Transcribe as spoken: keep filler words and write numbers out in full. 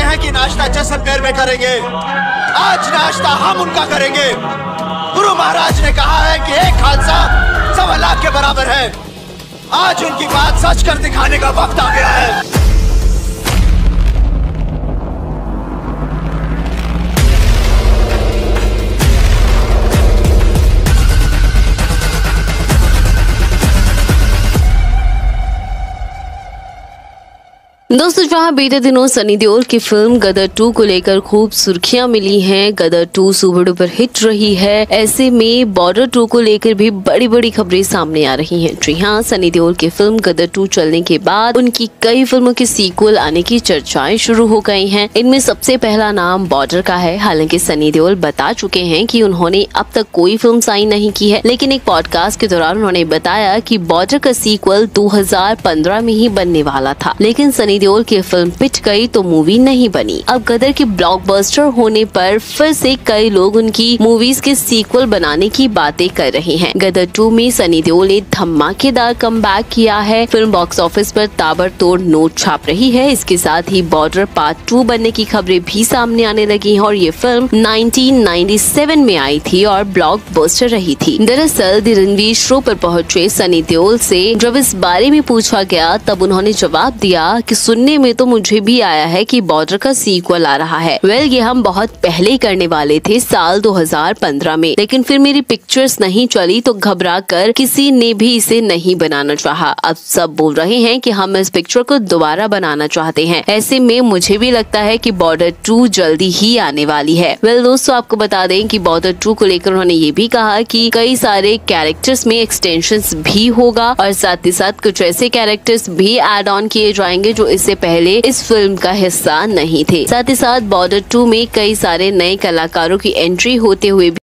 हैं कि नाश्ता जैसलमेर में करेंगे, आज नाश्ता हम उनका करेंगे। गुरु महाराज ने कहा है कि एक खालसा सवा लाख के बराबर है। आज उनकी बात सच कर दिखाने का वक्त आ गया है। दोस्तों, जहां बीते दिनों सनी देओल की फिल्म गदर टू को लेकर खूब सुर्खियां मिली हैं, Gadar two super duper hit रही है, ऐसे में बॉर्डर टू को लेकर भी बड़ी बड़ी खबरें सामने आ रही हैं। जी हां, सनी देओल की फिल्म गदर टू चलने के बाद उनकी कई फिल्मों की सीक्वल आने की चर्चाएं शुरू हो गई हैं। इनमें सबसे पहला नाम बॉर्डर का है। हालांकि सनी देओल बता चुके हैं कि उन्होंने अब तक कोई फिल्म साइन नहीं की है, लेकिन एक पॉडकास्ट के दौरान उन्होंने बताया कि बॉर्डर का सीक्वल दो हजार पंद्रह में ही बनने वाला था, लेकिन सनी देओल की फिल्म पिट गई तो मूवी नहीं बनी। अब गदर के ब्लॉकबस्टर होने पर फिर से कई लोग उनकी मूवीज के सीक्वल बनाने की बातें कर रहे हैं। गदर टू में सनी देओल ने धमाकेदार कमबैक किया है। फिल्म बॉक्स ऑफिस पर ताबड़तोड़ नोट छाप रही है। इसके साथ ही बॉर्डर पार्ट टू बनने की खबरें भी सामने आने लगी हैं और ये फिल्म नाइनटीन नाइंटी सेवन में आई थी और ब्लॉकबस्टर रही थी। दरअसल द रणवीर शो पर पहुंचे सनी देओल से जब इस बारे में पूछा गया, तब उन्होंने जवाब दिया कि सुनने में तो मुझे भी आया है कि बॉर्डर का सीक्वल आ रहा है। वेल well, ये हम बहुत पहले ही करने वाले थे, साल दो हजार पंद्रह में, लेकिन फिर मेरी पिक्चर्स नहीं चली तो घबरा कर किसी ने भी इसे नहीं बनाना चाहा। अब सब बोल रहे हैं कि हम इस पिक्चर को दोबारा बनाना चाहते हैं। ऐसे में मुझे भी लगता है कि बॉर्डर टू जल्दी ही आने वाली है। वेल well, दोस्तों, आपको बता दें कि बॉर्डर टू को लेकर उन्होंने ये भी कहा कि कई सारे कैरेक्टर्स में एक्सटेंशंस भी होगा और साथ ही साथ कुछ ऐसे कैरेक्टर्स भी एड ऑन किए जाएंगे जो इससे पहले इस फिल्म का हिस्सा नहीं थे। साथ ही साथ बॉर्डर टू में कई सारे नए कलाकारों की एंट्री होते हुए